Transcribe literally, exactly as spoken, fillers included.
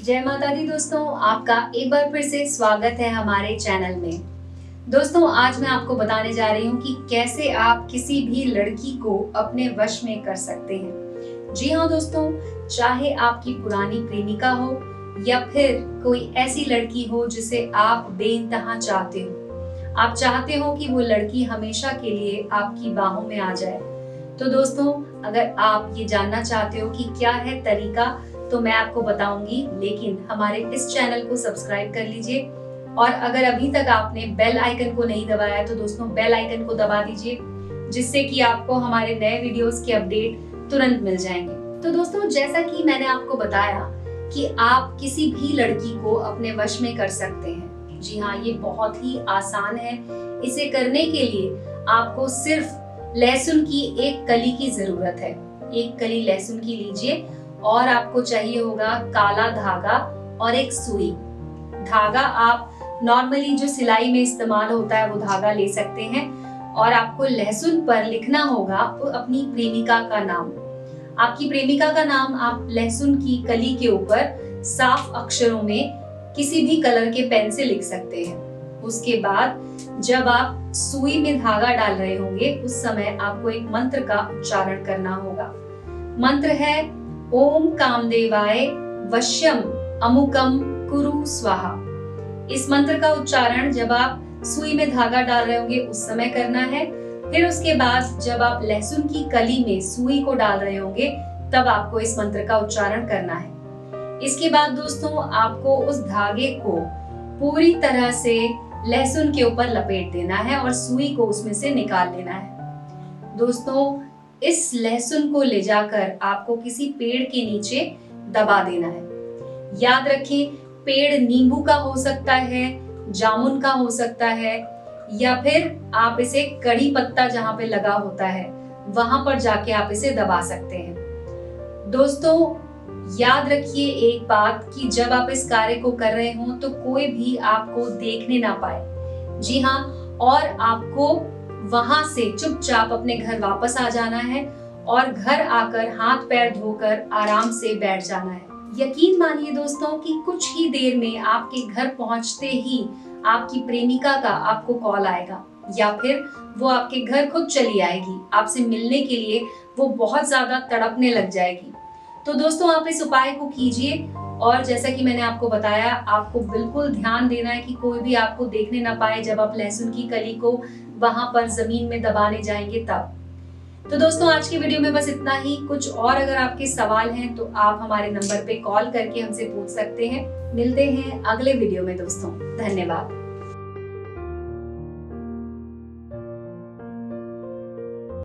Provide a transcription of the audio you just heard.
जय माता दी दोस्तों, आपका एक बार फिर से स्वागत है हमारे चैनल में। दोस्तों आज मैं आपको बताने जा रही हूँ कि कैसे आप किसी भी लड़की को अपने वश में कर सकते हैं। जी हाँ दोस्तों, चाहे आपकी पुरानी प्रेमिका हो या फिर कोई ऐसी लड़की हो जिसे आप बेइंतहा चाहते हो, आप चाहते हो कि वो लड़की हमेशा के लिए आपकी बाहों में आ जाए। तो दोस्तों अगर आप ये जानना चाहते हो कि क्या है तरीका, तो मैं आपको बताऊंगी, लेकिन हमारे इस चैनल को सब्सक्राइब कर लीजिए और अगर अभी तक आपने बेल आइकन को नहीं दबाया तो दोस्तों बेल आइकन को दबा दीजिए, जिससे कि आपको हमारे नए वीडियोस के अपडेट तुरंत मिल जाएंगे। तो दोस्तों जैसा कि मैंने आपको बताया कि आप किसी भी लड़की को अपने वश में कर सकते हैं। जी हाँ, ये बहुत ही आसान है। इसे करने के लिए आपको सिर्फ लहसुन की एक कली की जरूरत है। एक कली लहसुन की लीजिए और आपको चाहिए होगा काला धागा और एक सुई। धागा आप नॉर्मली जो सिलाई में इस्तेमाल होता है वो धागा ले सकते हैं और आपको लहसुन पर लिखना होगा अपनी प्रेमिका का नाम। आपकी प्रेमिका का नाम आप लहसुन की कली के ऊपर साफ अक्षरों में किसी भी कलर के पेन से लिख सकते हैं। उसके बाद जब आप सुई में धागा डाल रहे होंगे उस समय आपको एक मंत्र का उच्चारण करना होगा। मंत्र है ओम कामदेवाय वश्यम अमुकम कुरु स्वाहा। इस मंत्र का उच्चारण जब आप सुई में धागा डाल रहे होंगे उस समय करना है। फिर उसके बाद जब आप लहसुन की कली में सुई को डाल रहे होंगे तब आपको इस मंत्र का उच्चारण करना है। इसके बाद दोस्तों आपको उस धागे को पूरी तरह से लहसुन के ऊपर लपेट देना है और सुई को उसमें से निकाल लेना है। दोस्तों इस लहसुन को ले जाकर आपको किसी पेड़ के नीचे दबा देना है। याद रखें, पेड़ नींबू का हो सकता है, जामुन का हो सकता है, या फिर आप इसे कड़ी पत्ता जहां पे लगा होता है वहां पर जाके आप इसे दबा सकते हैं। दोस्तों याद रखिए एक बात कि जब आप इस कार्य को कर रहे हो तो कोई भी आपको देखने ना पाए। जी हाँ, और आपको वहां से चुपचाप अपने घर वापस आ जाना है और घर आकर हाथ पैर धोकर आराम से बैठ जाना है। यकीन मानिए दोस्तों कि कुछ ही देर में आपके घर पहुंचते ही आपकी प्रेमिका का आपको कॉल आएगा या फिर वो आपके घर खुद चली आएगी। आपसे मिलने के लिए वो बहुत ज्यादा तड़पने लग जाएगी। तो दोस्तों आप इस उपाय को कीजिए और जैसा कि मैंने आपको बताया, आपको बिल्कुल ध्यान देना है कि कोई भी आपको देखने ना पाए जब आप लहसुन की कली को वहां पर जमीन में दबाने जाएंगे तब। तो दोस्तों आज की वीडियो में बस इतना ही। कुछ और अगर आपके सवाल हैं तो आप हमारे नंबर पे कॉल करके हमसे पूछ सकते हैं। मिलते हैं अगले वीडियो में दोस्तों। धन्यवाद।